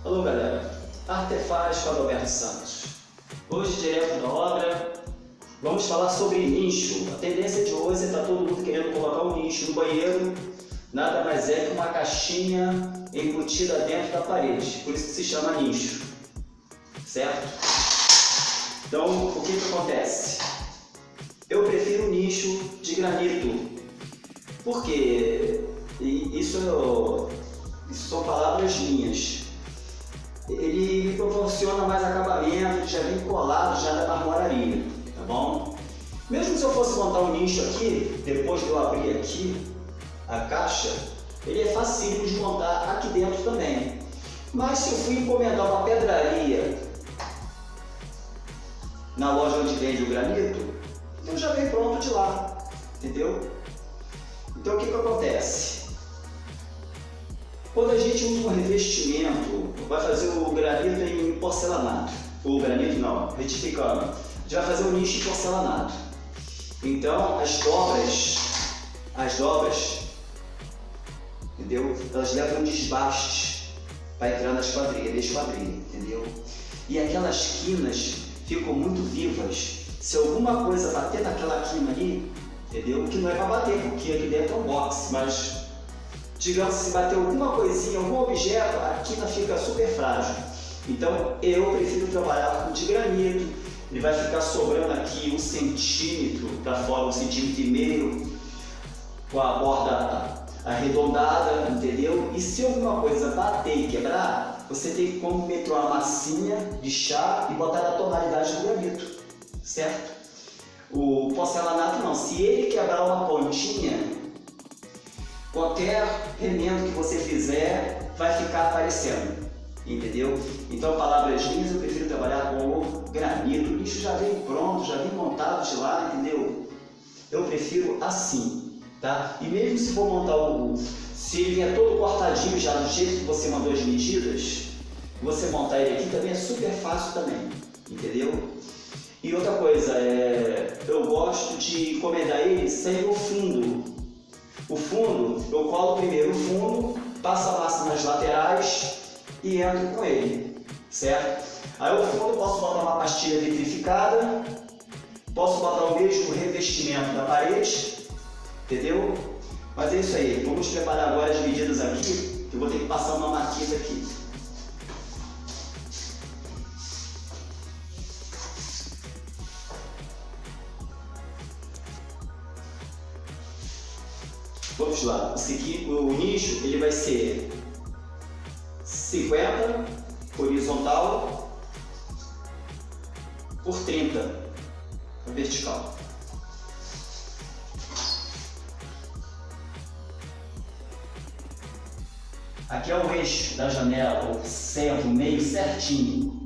Alô galera, Artefaz com Adalberto Santos. Hoje, direto da obra, vamos falar sobre nicho. A tendência de hoje é estar todo mundo querendo colocar um nicho no banheiro. Nada mais é que uma caixinha embutida dentro da parede, por isso que se chama nicho, certo? Então, o que acontece? Eu prefiro nicho de granito, porque isso são palavras minhas. Ele me proporciona mais acabamento, já vem colado já da marmoraria, tá bom? Mesmo se eu fosse montar um nicho aqui, depois de eu abrir aqui a caixa, ele é facílimo de montar aqui dentro também. Mas se eu fui encomendar uma pedraria na loja onde vende o granito, eu já vem pronto de lá, entendeu? Então o que acontece? Quando a gente usa um revestimento, vai fazer o granito em porcelanato, o granito não, retificando, a gente vai fazer um nicho em porcelanato. Então as dobras, entendeu? Elas levam desbastes para entrar na esquadrilha, entendeu? E aquelas quinas ficam muito vivas. Se alguma coisa bater naquela quina ali, entendeu? Que não é para bater, porque aqui dentro é um box, mas digamos, se bater alguma coisinha, algum objeto, a quina fica super frágil. Então eu prefiro trabalhar com de granito. Ele vai ficar sobrando aqui 1 centímetro para fora, 1,5 centímetros, com a borda arredondada, entendeu? E se alguma coisa bater e quebrar, você tem como meter uma massinha de chá e botar na tonalidade do granito, certo? O porcelanato não, se ele quebrar uma pontinha, qualquer remendo que você fizer vai ficar aparecendo, entendeu? Então, palavras minhas, eu prefiro trabalhar com o granito. O nicho já vem pronto, já vem montado de lá, entendeu? Eu prefiro assim, tá? E mesmo se for montar se ele vier todo cortadinho já do jeito que você mandou as medidas, você montar ele aqui também é super fácil também, entendeu? E outra coisa, eu gosto de encomendar ele sem o fundo. O fundo, eu colo primeiro o fundo, passo a massa nas laterais e entro com ele, certo? Aí o fundo eu posso botar uma pastilha vitrificada, posso botar o mesmo revestimento da parede, entendeu? Mas é isso aí, vamos preparar agora as medidas aqui, que eu vou ter que passar uma maquita aqui. Vamos lá, o nicho ele vai ser 50 horizontal por 30 vertical. Aqui é o eixo da janela, o centro, meio certinho.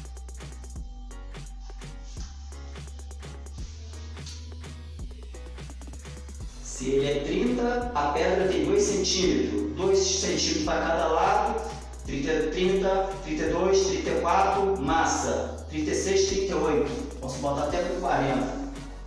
Se ele é 30, a pedra tem 2 centímetros. 2 centímetros para cada lado. 30, 32, 34, massa. 36, 38. Posso botar até com 40.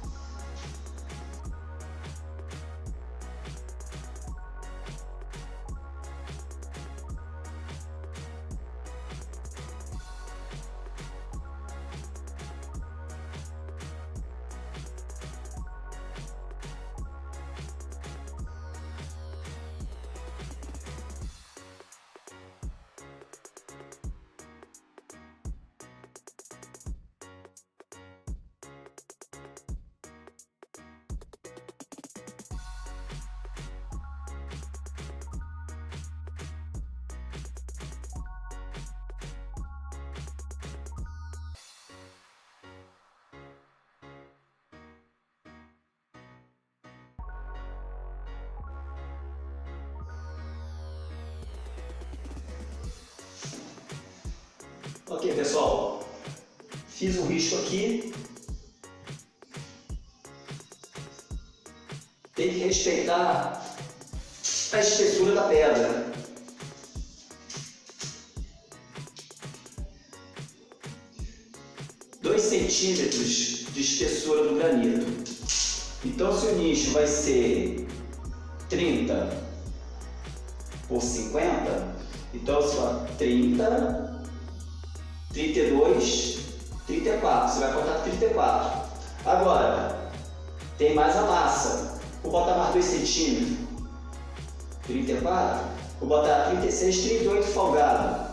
Ok, pessoal, fiz um risco aqui. Tem que respeitar a espessura da pedra. Dois centímetros de espessura do granito. Então, se o nicho vai ser 30 por 50, Então, ó, 30, 32, 34. Você vai cortar 34. Agora, tem mais a massa. Vou botar mais 2 centímetros. 34. Vou botar 36, 38 folgado.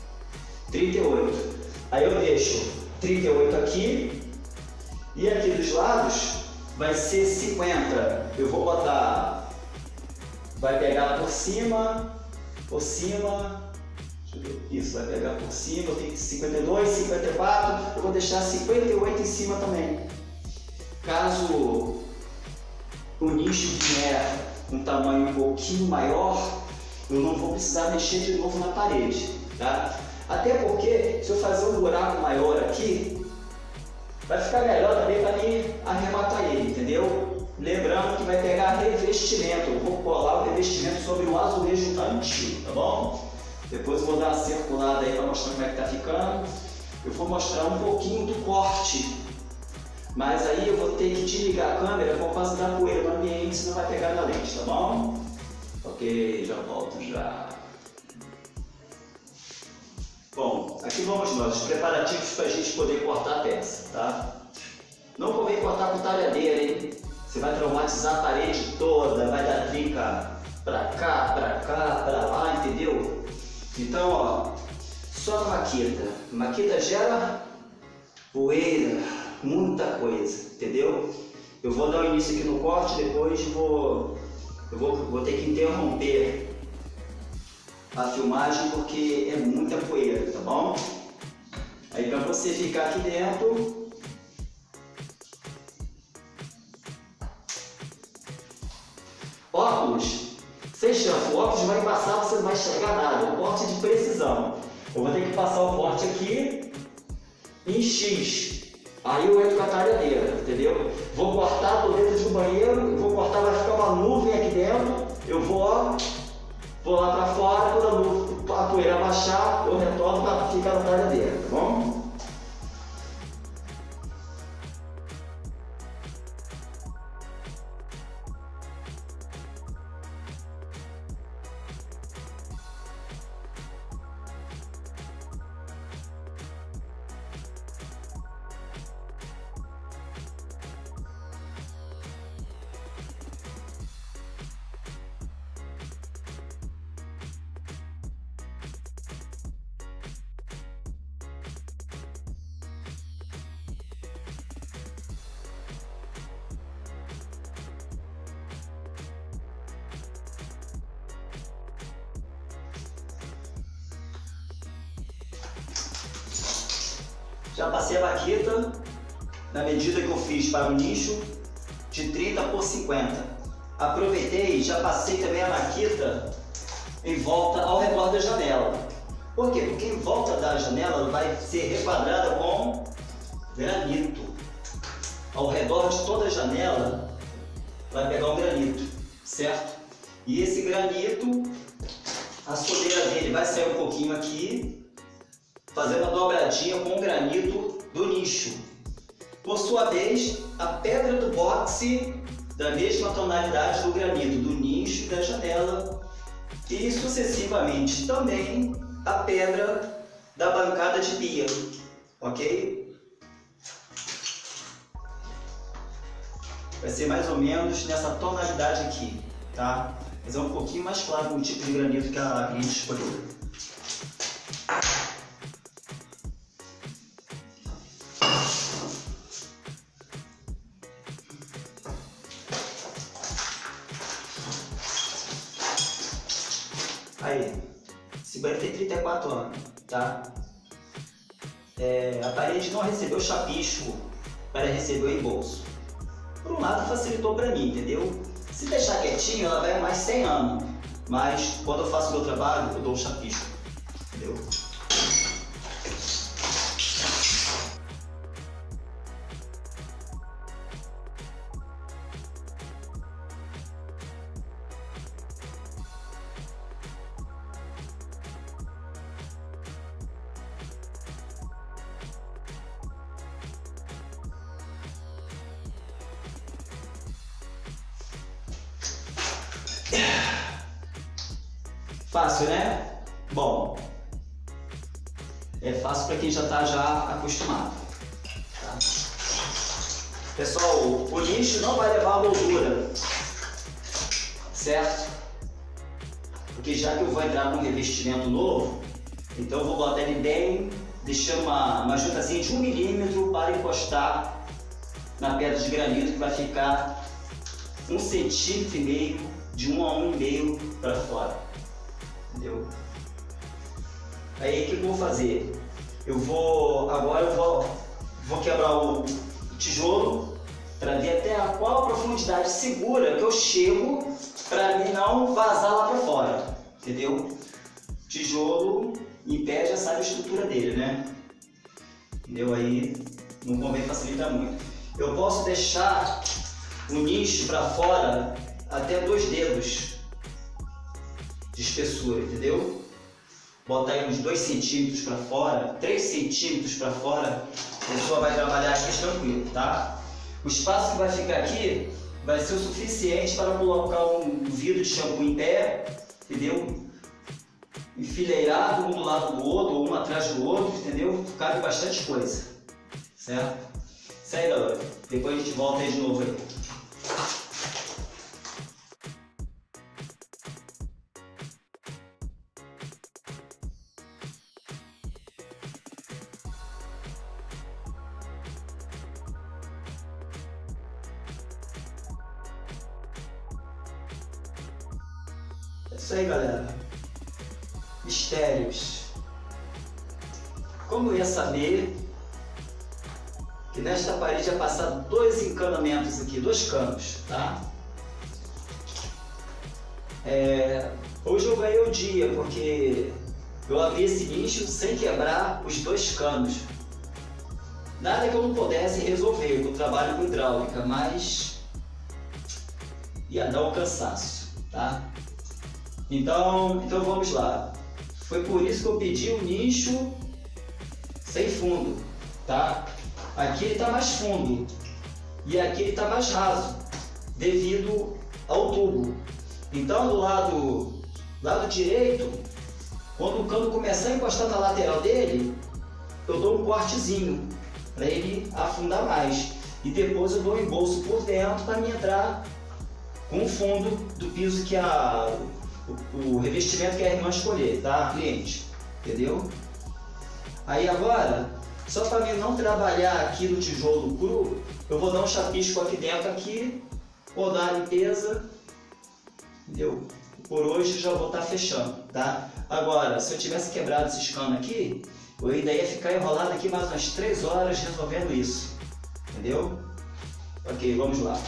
38. Aí eu deixo 38 aqui. E aqui dos lados vai ser 50. Eu vou botar... Vai pegar por cima. Deixa eu ver. Isso, vai pegar por cima. Eu tenho 52, 54. Eu vou deixar 58 em cima também. Caso o nicho vier um tamanho um pouquinho maior, eu não vou precisar mexer de novo na parede, tá? Até porque, se eu fazer um buraco maior aqui, vai ficar melhor também para mim arrematar ele, entendeu? Lembrando que vai pegar revestimento. Eu vou colar o revestimento sobre o azulejo antigo, tá bom? Depois eu vou dar uma circulada aí para mostrar como é que tá ficando. Eu vou mostrar um pouquinho do corte. Mas aí eu vou ter que desligar a câmera por causa da poeira no ambiente, senão vai pegar na lente, tá bom? Ok, já volto já. Bom, aqui vamos nós, os preparativos para a gente poder cortar a peça, tá? Não convém cortar com talhadeira, hein? Você vai traumatizar a parede toda, vai dar trinca pra cá, pra lá, entendeu? Então, ó, só maquita. Maquita gera poeira, muita coisa, entendeu? Eu vou dar o início aqui no corte, depois vou ter que interromper a filmagem porque é muita poeira, tá bom? Aí para você ficar aqui dentro, óculos, sem chance, o óculos vai passar, você não vai enxergar nada, é um corte de precisão. Eu vou ter que passar o corte aqui em X, aí eu entro com a talhadeira, entendeu? Vou cortar, tô dentro do banheiro, vou cortar, vai ficar uma nuvem aqui dentro, eu vou lá para fora, quando a poeira baixar, eu retorno para ficar na talhadeira, tá bom? Já passei a baqueta na medida que eu fiz para o nicho de 30 por 50. Aproveitei e já passei também a baqueta em volta ao redor da janela. Por quê? Porque em volta da janela vai ser requadrada com granito. Ao redor de toda a janela vai pegar um granito, certo? E esse granito, a soldeira dele vai sair um pouquinho aqui, fazer uma dobradinha com o granito do nicho. Por sua vez, a pedra do boxe da mesma tonalidade do granito do nicho e da janela, e sucessivamente também a pedra da bancada de pia, ok? Vai ser mais ou menos nessa tonalidade aqui, tá? Mas é um pouquinho mais claro o tipo de granito que a gente escolheu. Aí, esse banheiro tem 34 anos, tá? A parede não recebeu chapisco para receber o embolso. Por um lado facilitou para mim, entendeu? Se deixar quietinho, ela vai mais 100 anos. Mas quando eu faço o meu trabalho, eu dou um chapisco, entendeu? Fácil, né? Bom, é fácil para quem já está acostumado. Tá? Pessoal, o nicho não vai levar a moldura, certo? Porque já que eu vou entrar com um revestimento novo, então eu vou botar ele bem, deixando uma juntazinha de 1 milímetro para encostar na pedra de granito, que vai ficar 1,5 centímetro, de 1 a 1,5 para fora, entendeu? Aí o que eu vou fazer? Agora eu vou quebrar o tijolo para ver até qual a profundidade segura que eu chego para mim não vazar lá para fora, entendeu? Tijolo em pé já sabe a estrutura dele, né? Entendeu? Aí não convém facilitar muito. Eu posso deixar o nicho para fora até 2 dedos de espessura, entendeu? Botar aí uns 2 centímetros para fora, 3 centímetros para fora, a pessoa vai trabalhar aqui tranquilo, tá? O espaço que vai ficar aqui vai ser o suficiente para colocar um vidro de shampoo em pé, entendeu? Enfileirado um do lado do outro, ou um atrás do outro, entendeu? Cabe bastante coisa, certo? Isso aí, galera. Depois a gente volta aí de novo aí. É isso aí, galera. Mistérios. Como eu ia saber que nesta parede ia passar 2 encanamentos aqui, 2 canos, tá? Hoje eu ganhei o dia, porque eu abri esse nicho sem quebrar os 2 canos. Nada que eu não pudesse resolver, eu trabalho com hidráulica, mas ia dar um cansaço, tá? Então vamos lá. Foi por isso que eu pedi um nicho sem fundo, tá? Aqui ele está mais fundo e aqui ele está mais raso, devido ao tubo. Então do lado direito, quando o cano começar a encostar na lateral dele, eu dou um cortezinho para ele afundar mais. E depois eu dou um embolso por dentro para me entrar com o fundo do piso que o revestimento que a irmã escolher, tá, cliente? Entendeu? Aí agora, só para mim não trabalhar aqui no tijolo cru, eu vou dar um chapisco aqui dentro, vou dar a limpeza, entendeu? Por hoje já vou estar fechando, tá? Agora, se eu tivesse quebrado esses canos aqui, eu ainda ia ficar enrolado aqui mais umas 3 horas resolvendo isso, entendeu? Ok, vamos lá.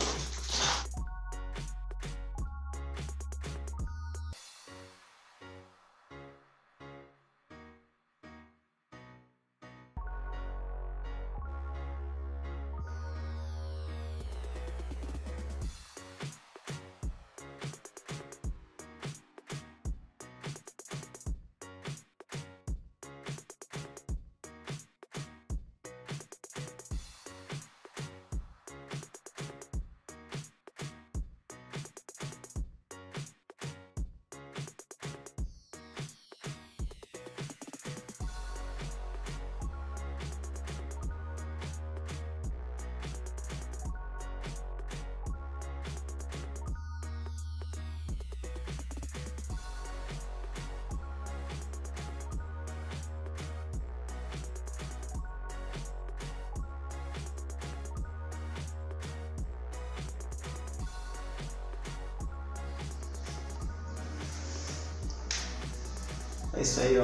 É isso aí, ó.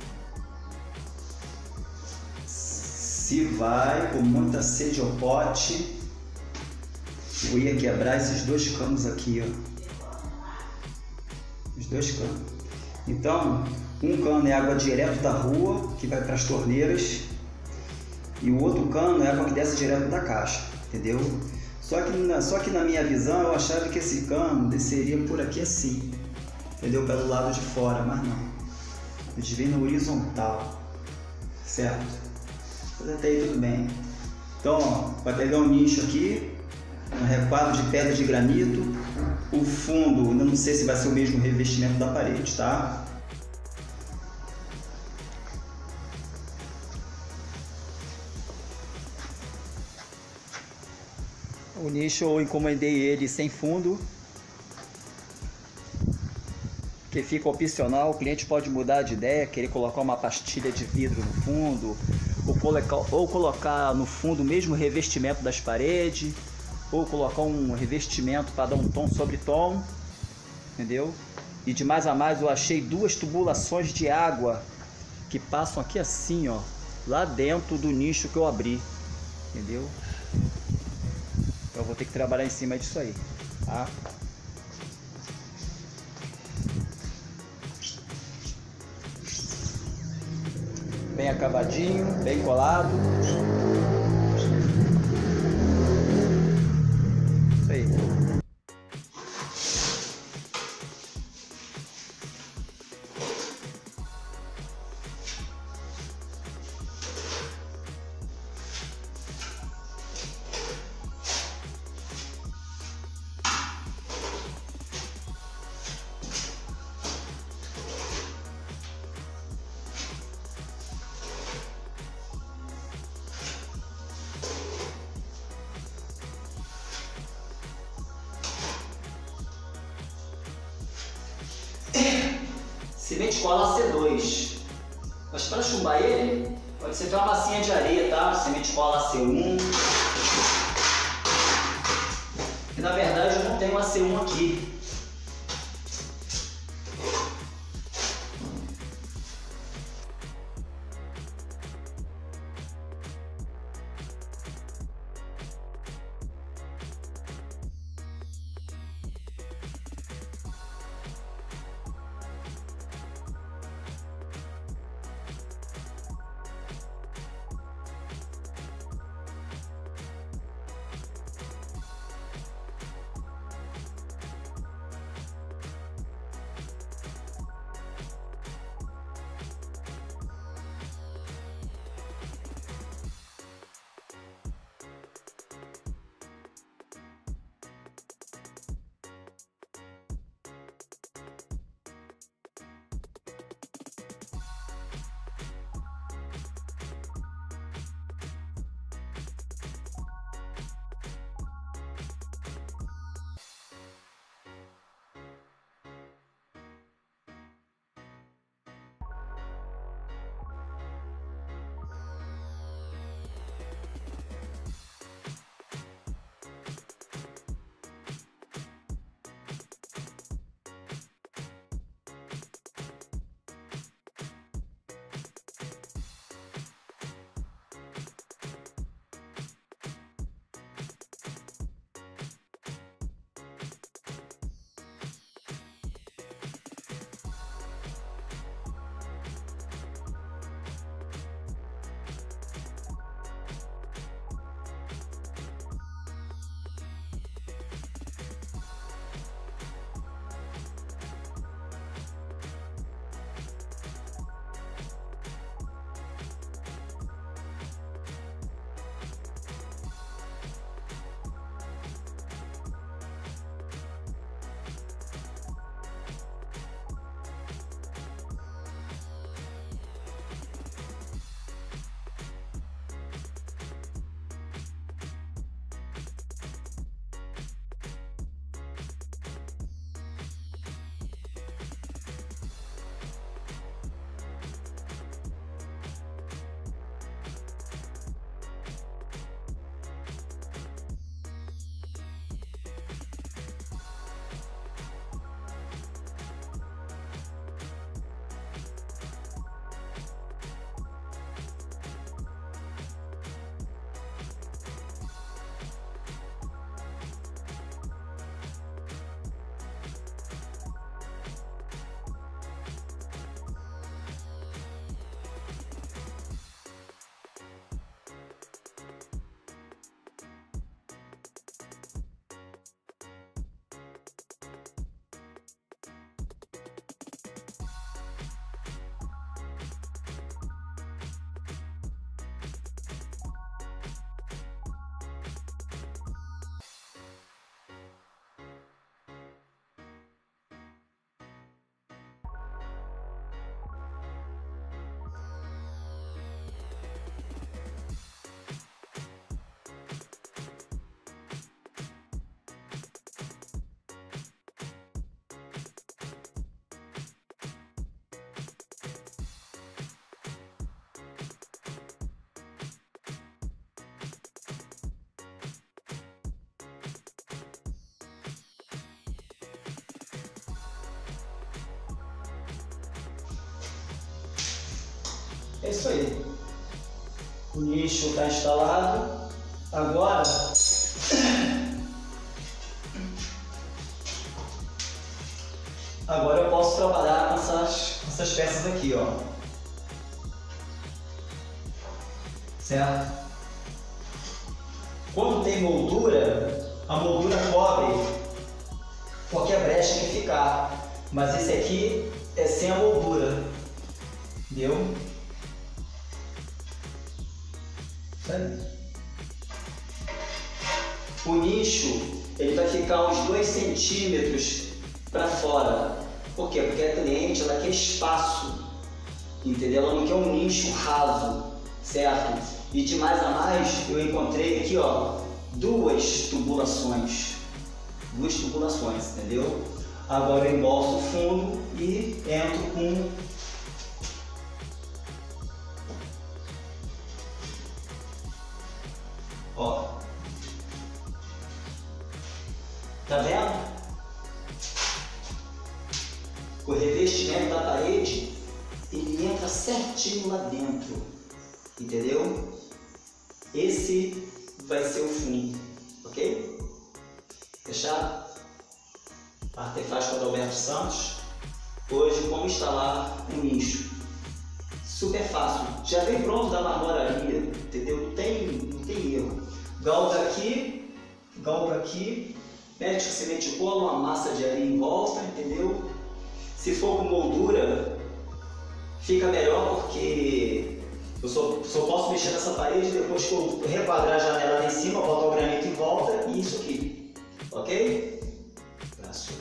Se vai com muita sede ao pote, eu ia quebrar esses 2 canos aqui, ó. Os 2 canos. Então, um cano é água direto da rua, que vai para as torneiras, e o outro cano é água que desce direto da caixa, entendeu? Só que na minha visão eu achava que esse cano desceria por aqui assim, entendeu? Pelo lado de fora, mas não. Ele vem na horizontal, certo? Mas até aí tudo bem. Então, ó, vai pegar um nicho aqui, um requadro de pedra de granito, o fundo, ainda não sei se vai ser o mesmo revestimento da parede, tá? O nicho eu encomendei ele sem fundo, que fica opcional. O cliente pode mudar de ideia, querer colocar uma pastilha de vidro no fundo, ou colocar no fundo o mesmo revestimento das paredes, ou colocar um revestimento para dar um tom sobre tom, entendeu? E de mais a mais eu achei 2 tubulações de água que passam aqui assim, ó, lá dentro do nicho que eu abri, entendeu? Então eu vou ter que trabalhar em cima disso aí, tá? Bem acabadinho, bem colado. Isso aí. Cimento cola C2, mas para chumbar ele, pode ser uma massinha de areia, tá? Cimento cola C1, que na verdade eu não tenho a C1 aqui. É isso aí. O nicho está instalado. Agora eu posso trabalhar com essas peças aqui, ó. Certo? Quando tem moldura, a moldura cobre qualquer brecha que ficar. Mas esse aqui é sem a moldura. Entendeu? Isso aí. O nicho ele vai ficar uns 2 centímetros para fora. Por quê? Porque a cliente ela quer espaço, entendeu? Ela não quer um nicho raso, certo? E de mais a mais eu encontrei aqui, ó, duas tubulações, entendeu? Agora eu embolso o fundo e entro com ó, tá vendo? O revestimento da parede ele entra certinho lá dentro, entendeu? Esse vai ser o fundo, ok? Fechado? Artefaz com Adalberto Santos. Hoje como instalar um nicho. Super fácil. Já vem pronto da marmoraria, entendeu? Não tem erro. Galga aqui, mete o semente bolo, uma massa de areia em volta, entendeu? Se for com moldura, fica melhor porque eu só posso mexer nessa parede depois que eu requadrar a janela lá em cima, botar o granito em volta e isso aqui, ok? Braço.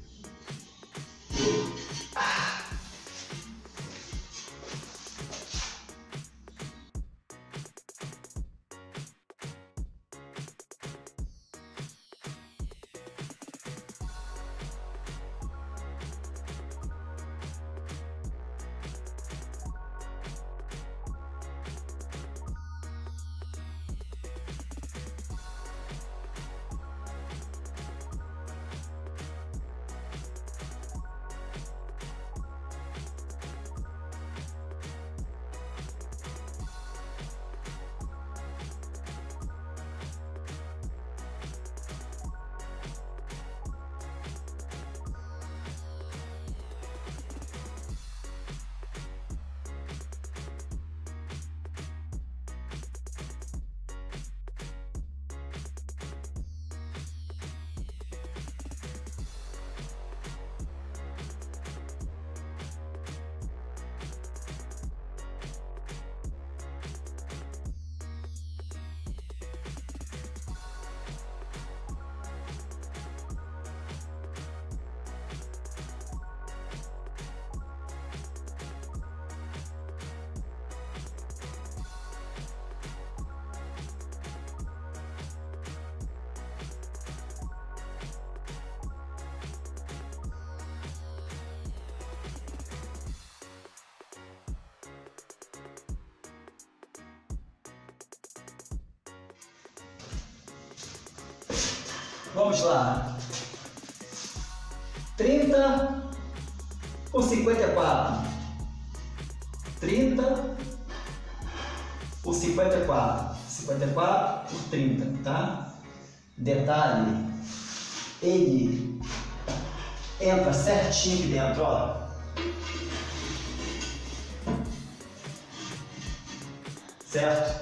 Vamos lá. 30 por 54. 30 por 54. 54 por 30, tá? Detalhe, ele entra certinho aqui dentro, ó. Certo?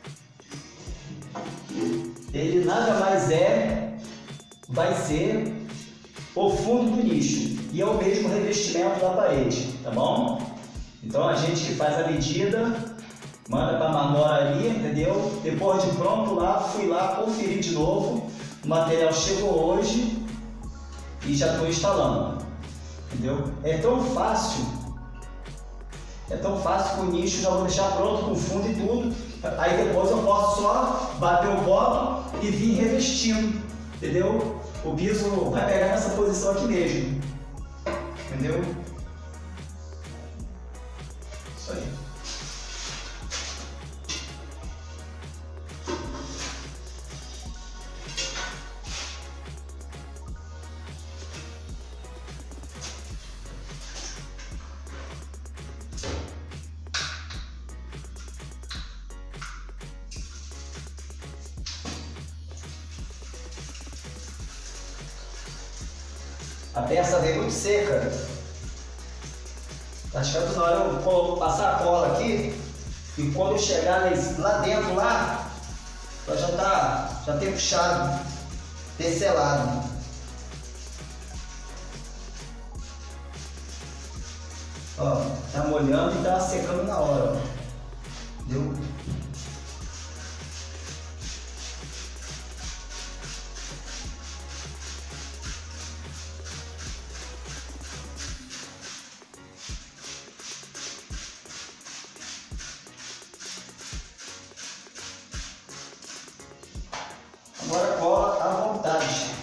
Ele nada mais vai ser o fundo do nicho e é o mesmo revestimento da parede, tá bom? Então a gente que faz a medida, manda para a marmoraria, entendeu? Depois de pronto lá, fui lá conferir de novo, o material chegou hoje e já estou instalando, entendeu? É tão fácil que o nicho já vou deixar pronto com o fundo e tudo, aí depois eu posso só bater o copo e vir revestindo, entendeu? O piso vai pegar nessa posição aqui mesmo, entendeu? Isso aí. A peça veio muito seca. Tá chegando na hora eu vou passar a cola aqui. E quando eu chegar lá dentro, lá, já tem puxado, tecelado. Ó, tá molhando e tá secando na hora, ó. Entendeu? Agora cola à vontade.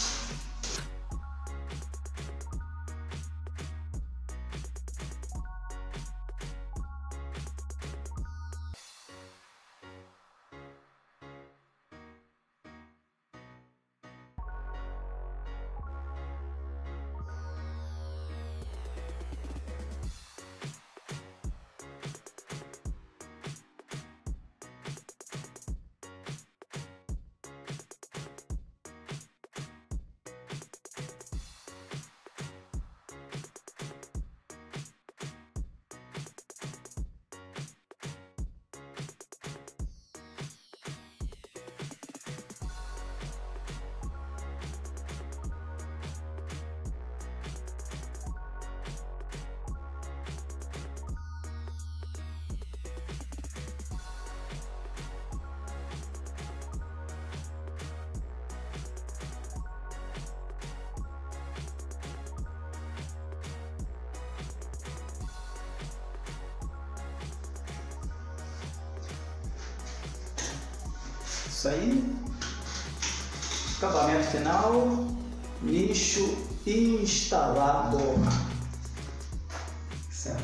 Isso aí, acabamento final, nicho instalado, certo?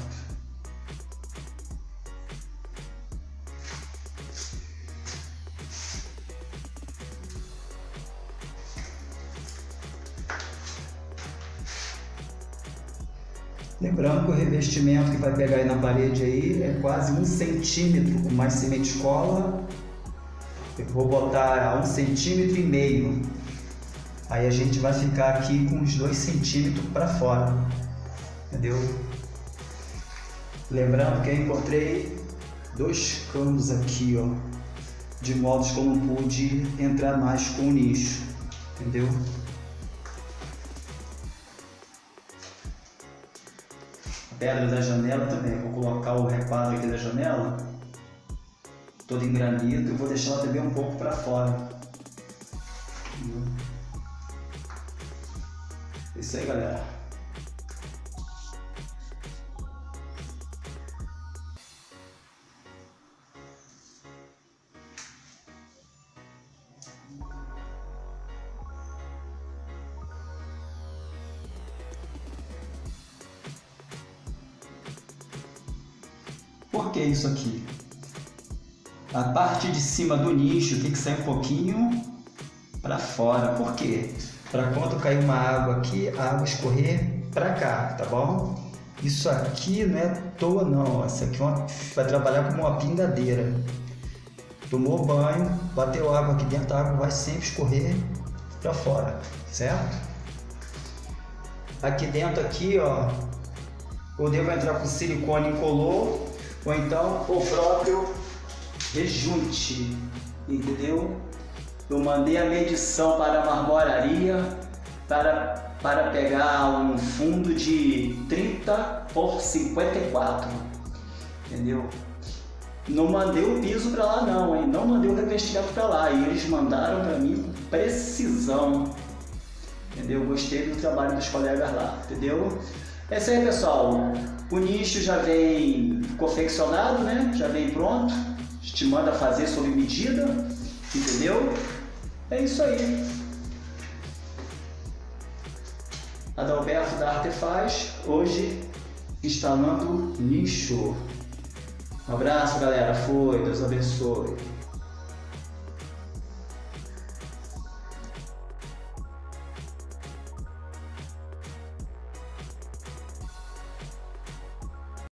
Lembrando que o revestimento que vai pegar aí na parede aí é quase 1 centímetro com mais cimento cola. Eu vou botar a 1,5 centímetros. Aí a gente vai ficar aqui com uns 2 centímetros para fora, entendeu? Lembrando que eu encontrei 2 canos aqui, ó, de modo que eu não pude entrar mais com o nicho, entendeu? A pedra da janela também, vou colocar o requadro aqui da janela todo em granito, eu vou deixar ela também um pouco para fora. Isso aí, galera. Por que isso aqui? A parte de cima do nicho tem que sair um pouquinho para fora. Por quê? Para quando cair uma água aqui, a água escorrer para cá, tá bom? Isso aqui não é à toa não, isso aqui vai trabalhar como uma pingadeira. Tomou banho, bateu água aqui dentro, a água vai sempre escorrer para fora, certo? Aqui dentro aqui, ó, eu devo entrar com silicone incolor ou então o próprio rejunte, entendeu? Eu mandei a medição para a marmoraria para pegar um fundo de 30 por 54, entendeu? Não mandei o piso para lá não, hein? Não mandei o revestimento para lá, e eles mandaram para mim com precisão, entendeu? Gostei do trabalho dos colegas lá, entendeu? É isso aí, pessoal. O nicho já vem confeccionado, né? Já vem pronto. A gente manda fazer sob medida, entendeu? É isso aí. Adalberto da Artefaz, hoje instalando nicho. Um abraço, galera. Foi. Deus abençoe.